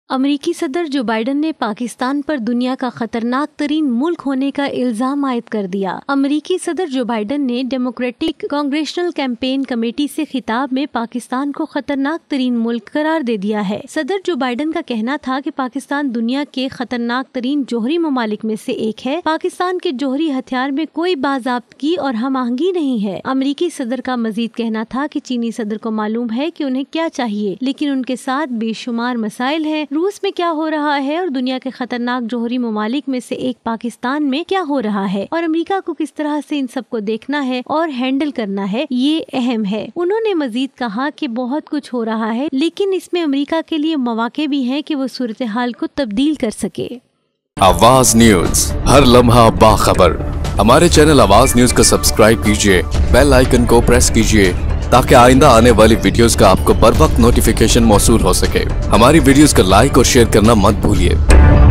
अमेरिकी सदर Joe Biden ने पाकिस्तान पर दुनिया का खतरनाक तरीन मुल्क होने का इल्जाम आयद कर दिया। अमेरिकी सदर जो बाइडेन ने डेमोक्रेटिक कांग्रेशनल कैंपेन कमेटी से खिताब में पाकिस्तान को खतरनाक तरीन मुल्क करार दे दिया है। सदर जो बाइडेन का कहना था कि पाकिस्तान दुनिया के खतरनाक तरीन जोहरी ममालिक में से एक है। पाकिस्तान के जोहरी हथियार में कोई बाज़ाब्तगी और हमआहंगी नहीं है। अमेरिकी सदर का मजीद कहना था कि चीनी सदर को मालूम है कि उन्हें क्या चाहिए, लेकिन उनके साथ बेशुमार मसाइल हैं। रूस में क्या हो रहा है और दुनिया के खतरनाक जोहरी ममालिक में से एक पाकिस्तान में क्या हो रहा है और अमेरिका को किस तरह से इन सबको देखना है और हैंडल करना है, ये अहम है। उन्होंने मजीद कहा कि बहुत कुछ हो रहा है, लेकिन इसमें अमेरिका के लिए मौके भी हैं कि वो सूरत हाल को तब्दील कर सके। आवाज न्यूज, हर लम्हा बाखबर। हमारे चैनल आवाज न्यूज को सब्सक्राइब कीजिए, बेल आइकन को प्रेस कीजिए ताकि आइंदा आने वाली वीडियोस का आपको बर वक्त नोटिफिकेशन मौसूल हो सके। हमारी वीडियोस को लाइक और शेयर करना मत भूलिए।